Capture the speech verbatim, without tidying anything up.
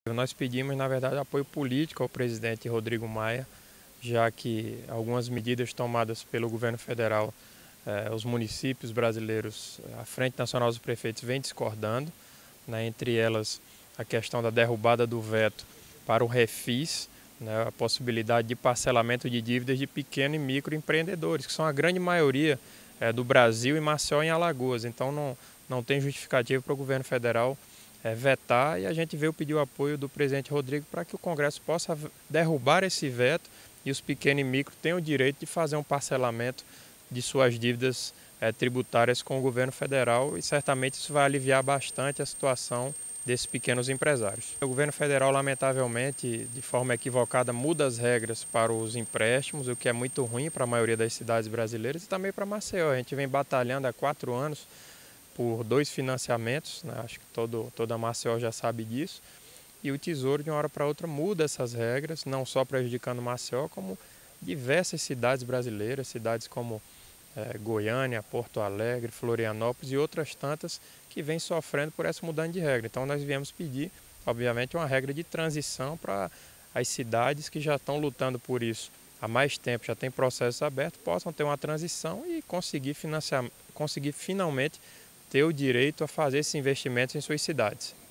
Nós pedimos, na verdade, apoio político ao presidente Rodrigo Maia, já que algumas medidas tomadas pelo governo federal, eh, os municípios brasileiros, a Frente Nacional dos Prefeitos vem discordando, né, entre elas a questão da derrubada do veto para o refis, né, a possibilidade de parcelamento de dívidas de pequeno e microempreendedores, que são a grande maioria eh, do Brasil e Maceió em Alagoas. Então não, não tem justificativa para o governo federal É, vetar, e a gente veio pedir o apoio do presidente Rodrigo para que o Congresso possa derrubar esse veto e os pequenos e micro tenham o direito de fazer um parcelamento de suas dívidas é, tributárias com o governo federal, e certamente isso vai aliviar bastante a situação desses pequenos empresários. O governo federal, lamentavelmente, de forma equivocada, muda as regras para os empréstimos, o que é muito ruim para a maioria das cidades brasileiras e também para Maceió. A gente vem batalhando há quatro anos por dois financiamentos, né? Acho que todo, toda a Maceió já sabe disso, e o Tesouro de uma hora para outra muda essas regras, não só prejudicando Maceió, como diversas cidades brasileiras, cidades como é, Goiânia, Porto Alegre, Florianópolis e outras tantas que vêm sofrendo por essa mudança de regra. Então nós viemos pedir, obviamente, uma regra de transição para as cidades que já estão lutando por isso há mais tempo, já tem processos abertos, possam ter uma transição e conseguir financiar, conseguir finalmente ter o direito a fazer esses investimentos em suas cidades.